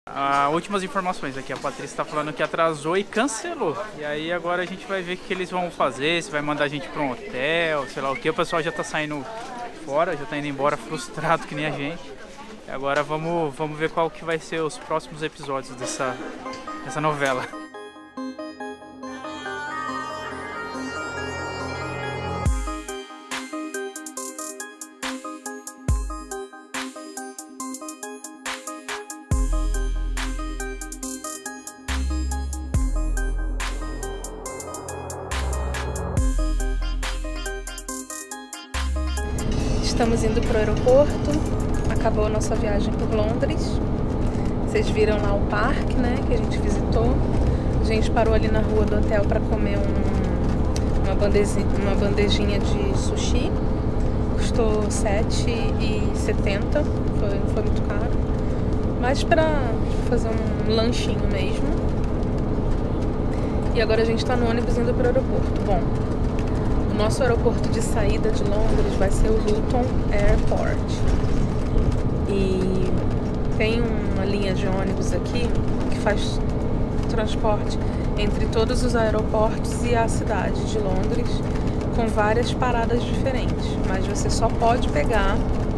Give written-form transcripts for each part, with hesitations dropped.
Últimas informações aqui, a Patrícia tá falando que atrasou e cancelou. E aí agora a gente vai ver o que eles vão fazer, se vai mandar a gente pra um hotel, sei lá o que. O pessoal já tá saindo fora, já tá indo embora frustrado que nem a gente. E agora vamos ver qual que vai ser os próximos episódios dessa novela. Estamos indo para o aeroporto, acabou a nossa viagem por Londres. Vocês viram lá o parque, né, que a gente visitou. A gente parou ali na rua do hotel para comer uma bandejinha de sushi. Custou R$7,70, não foi muito caro. Mas para fazer um lanchinho mesmo. E agora a gente está no ônibus indo para o aeroporto. Bom, o nosso aeroporto de saída de Londres vai ser o Luton Airport. E tem uma linha de ônibus aqui que faz transporte entre todos os aeroportos e a cidade de Londres, com várias paradas diferentes. Mas você só pode pegar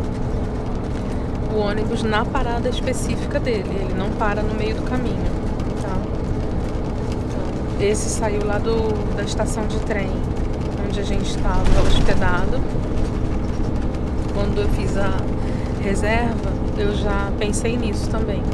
o ônibus na parada específica dele, ele não para no meio do caminho, tá? Então, esse saiu lá da estação de trem onde a gente estava hospedado. Quando eu fiz a reserva, eu já pensei nisso também.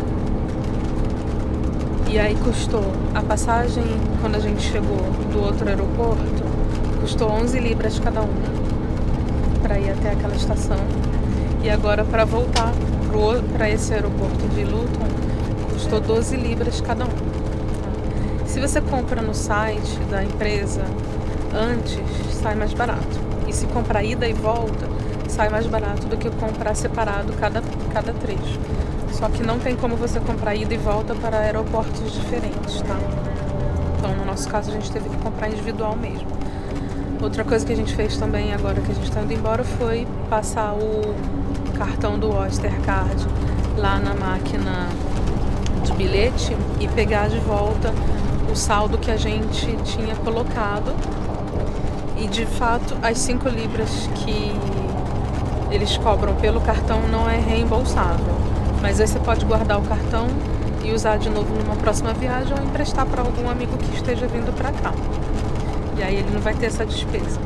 E aí custou a passagem, quando a gente chegou do outro aeroporto, custou 11 libras cada um para ir até aquela estação. E agora para voltar para esse aeroporto de Luton, custou 12 libras cada um. Se você compra no site da empresa antes, sai mais barato. E se comprar ida e volta, sai mais barato do que comprar separado cada trecho. Só que não tem como você comprar ida e volta para aeroportos diferentes, tá? Então, no nosso caso, a gente teve que comprar individual mesmo. Outra coisa que a gente fez também, agora que a gente está indo embora, foi passar o cartão do Oystercard lá na máquina de bilhete e pegar de volta o saldo que a gente tinha colocado. E de fato, as 5 libras que eles cobram pelo cartão não é reembolsável. Mas aí você pode guardar o cartão e usar de novo numa próxima viagem ou emprestar para algum amigo que esteja vindo para cá. E aí ele não vai ter essa despesa.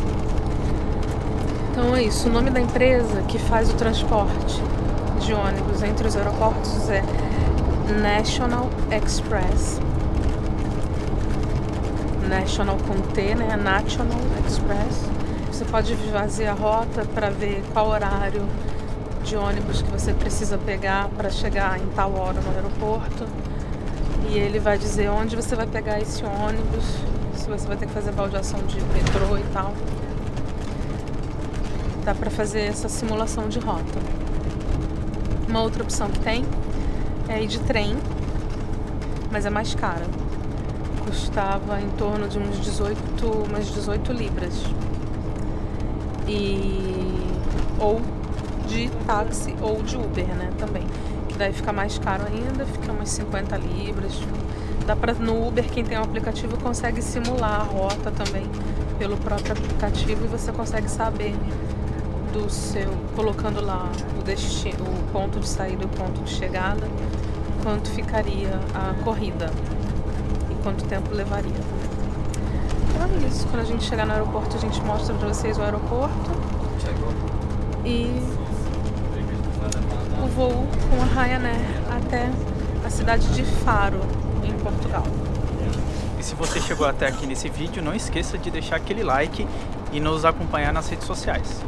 Então é isso. O nome da empresa que faz o transporte de ônibus entre os aeroportos é National Express. National com T, né? National Express. Você pode fazer a rota para ver qual horário de ônibus que você precisa pegar para chegar em tal hora no aeroporto. E ele vai dizer onde você vai pegar esse ônibus, se você vai ter que fazer baldeação de metrô e tal. Dá para fazer essa simulação de rota. Uma outra opção que tem é ir de trem, mas é mais cara. Custava em torno de umas 18 libras. Ou de táxi ou de Uber, né, também. Que daí fica mais caro ainda, fica umas 50 libras. Dá pra, no Uber, quem tem um aplicativo consegue simular a rota também pelo próprio aplicativo e você consegue saber do seu, colocando lá o destino, o ponto de saída e o ponto de chegada, quanto ficaria a corrida. Quanto tempo levaria. Então é isso. Quando a gente chegar no aeroporto, a gente mostra pra vocês o aeroporto e o voo com a Ryanair até a cidade de Faro, em Portugal. E se você chegou até aqui nesse vídeo, não esqueça de deixar aquele like e nos acompanhar nas redes sociais.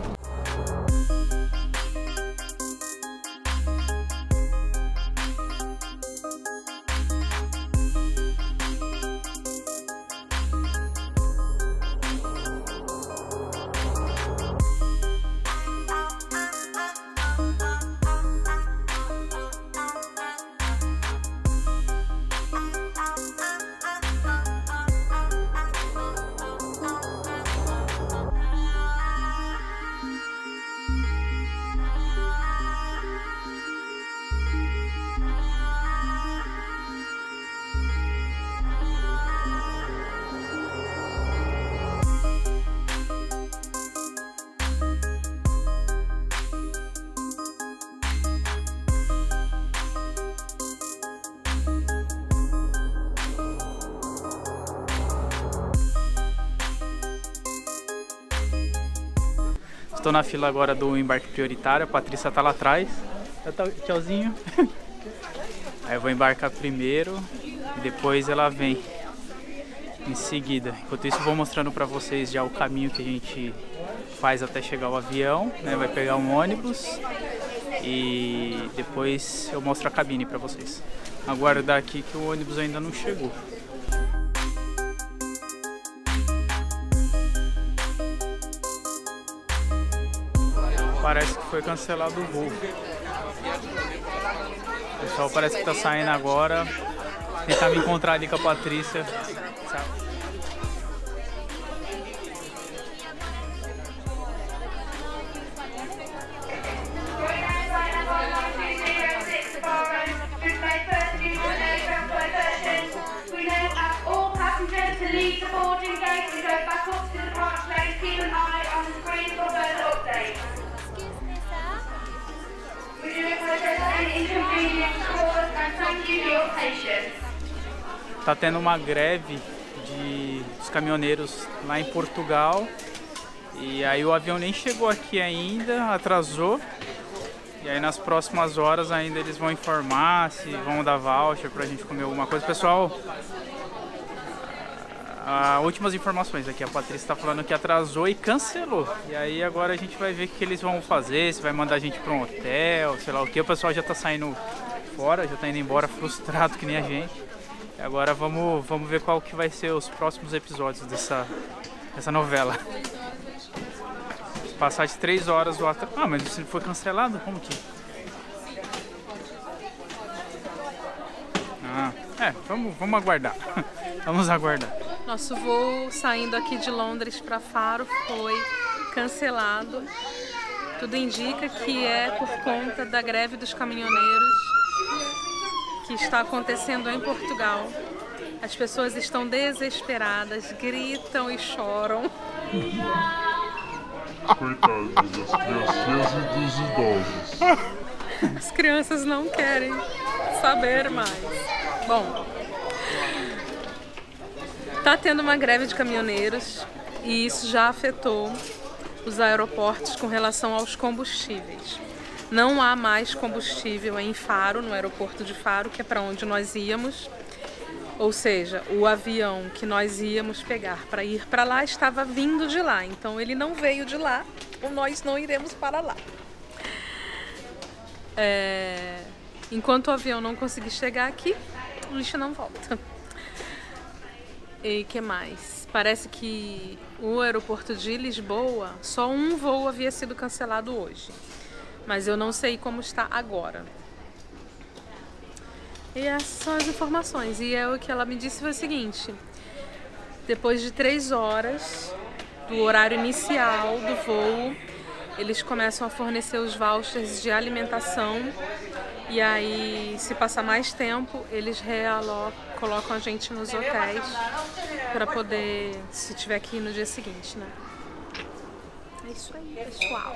Estou na fila agora do embarque prioritário, a Patrícia tá lá atrás. Tchauzinho. Aí eu vou embarcar primeiro e depois ela vem em seguida. Enquanto isso eu vou mostrando pra vocês já o caminho que a gente faz até chegar ao avião, né? Vai pegar um ônibus e depois eu mostro a cabine pra vocês. Aguardar aqui que o ônibus ainda não chegou. Parece que foi cancelado o voo. O pessoal parece que tá saindo agora. Tentar me encontrar ali com a Patrícia. Tá tendo uma greve dos caminhoneiros lá em Portugal e aí o avião nem chegou aqui ainda, atrasou. E aí nas próximas horas ainda eles vão informar se vão dar voucher pra gente comer alguma coisa. Pessoal, últimas informações aqui, a Patrícia tá falando que atrasou e cancelou. E aí agora a gente vai ver o que eles vão fazer, se vai mandar a gente pra um hotel, sei lá o que. O pessoal já tá saindo fora, já tá indo embora frustrado que nem a gente. E agora vamos ver qual que vai ser os próximos episódios dessa novela. Se passar de 3 horas o atraso... Ah, mas se foi cancelado, como que... Vamos aguardar. Vamos aguardar. Nosso voo saindo aqui de Londres para Faro foi cancelado. Tudo indica que é por conta da greve dos caminhoneiros que está acontecendo em Portugal. As pessoas estão desesperadas, gritam e choram. Coitados das criancinhas e dos idosos. As crianças não querem saber mais. Bom, tá tendo uma greve de caminhoneiros e isso já afetou os aeroportos com relação aos combustíveis. Não há mais combustível em Faro, no aeroporto de Faro, que é para onde nós íamos. Ou seja, o avião que nós íamos pegar para ir para lá estava vindo de lá. Então ele não veio de lá, ou nós não iremos para lá. Enquanto o avião não conseguir chegar aqui, o lixo não volta. E que mais? Parece que o aeroporto de Lisboa, só um voo havia sido cancelado hoje. Mas eu não sei como está agora. E essas são as informações. E o que ela me disse foi o seguinte: depois de 3 horas do horário inicial do voo, eles começam a fornecer os vouchers de alimentação. E aí, se passar mais tempo, eles colocam a gente nos hotéis para poder, se tiver que ir no dia seguinte, né? É isso aí, pessoal.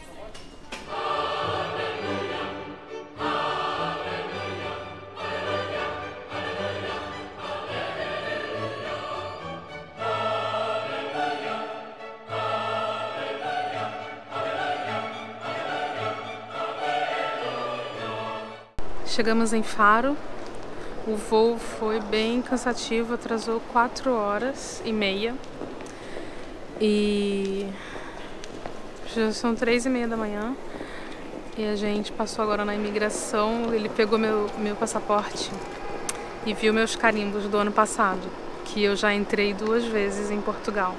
Chegamos em Faro. O voo foi bem cansativo, atrasou 4h30 e já são 3h30 da manhã e a gente passou agora na imigração. Ele pegou meu passaporte e viu meus carimbos do ano passado, que eu já entrei 2 vezes em Portugal.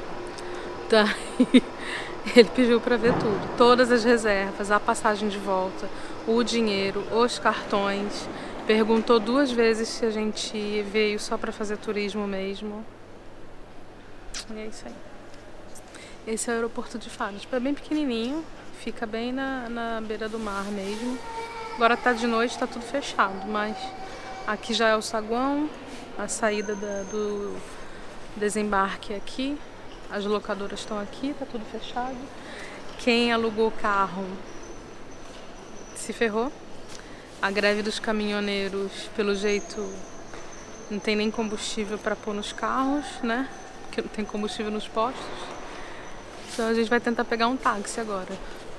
Daí ele pediu para ver tudo, todas as reservas, a passagem de volta, o dinheiro, os cartões. Perguntou 2 vezes se a gente veio só para fazer turismo mesmo. E é isso aí. Esse é o aeroporto de Faro. Tipo, é bem pequenininho, fica bem na beira do mar mesmo. Agora tá de noite, tá tudo fechado, mas aqui já é o saguão, a saída do desembarque aqui. As locadoras estão aqui, tá tudo fechado. Quem alugou carro se ferrou. A greve dos caminhoneiros, pelo jeito, não tem nem combustível para pôr nos carros, né? Porque não tem combustível nos postos. Então a gente vai tentar pegar um táxi agora.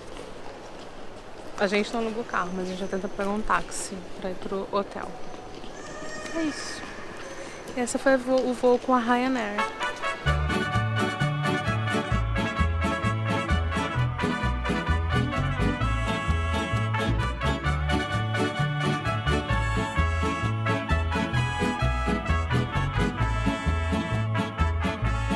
A gente não alugou carro, mas a gente vai tentar pegar um táxi pra ir pro hotel. É isso. Essa foi o voo com a Ryanair.